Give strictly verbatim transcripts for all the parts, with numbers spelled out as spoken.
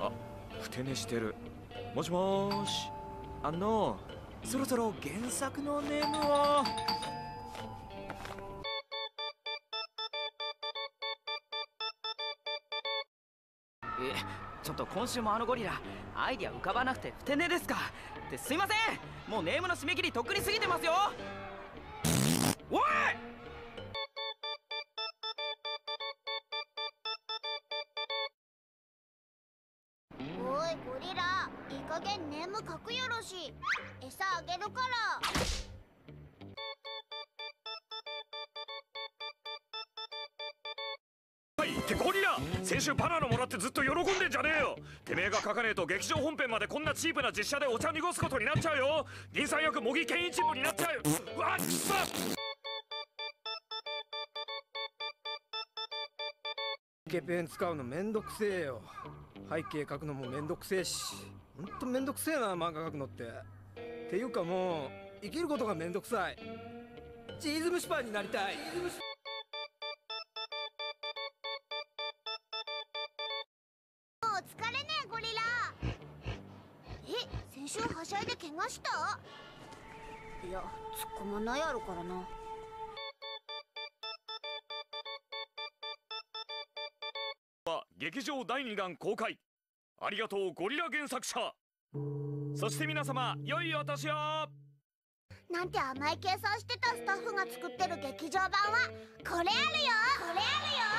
あ、ふて寝してる。もしもーし。あのそろそろ原作のネームを。 え、ちょっと今週もあのゴリラアイディア浮かばなくてふて寝ですか。ってすいません、もうネームの締め切りとっくに過ぎてますよ。おい！ おいゴリラ、いい加減ネーム書くよろし。餌あげるから。 はいってゴリラ、先週バナナもらってずっと喜んでんじゃねえよ。てめえが書かねえと劇場本編までこんなチープな実写でお茶濁すことになっちゃうよ。銀さん役茂木健一郎になっちゃうよ。うわっくそ。 ケペン使うのめんどくせえよ。背景描くのもめんどくせえし、ほんとめんどくせえな漫画描くのって。っていうかもう生きることがめんどくさい。チーズ蒸しパンになりたい。 お疲れねゴリラ。え、先週はしゃいで怪我した？いや、突っ込まないやろからな。 劇場だいにだん公開。ありがとうゴリラ原作者。そして皆様良いお年を。 なんて甘い計算してたスタッフが作ってる劇場版はこれあるよ、これあるよ、これあるよ、これ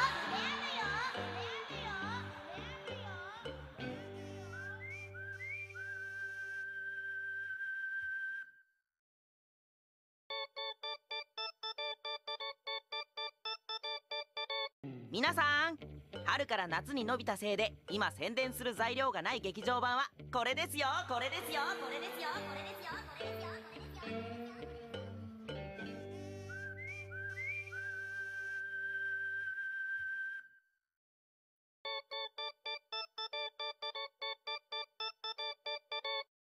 あるよ。 皆さん、春から夏に伸びたせいで今宣伝する材料がない劇場版はこれですよ、これですよ、これですよ、これですよ、これですよ、これですよ。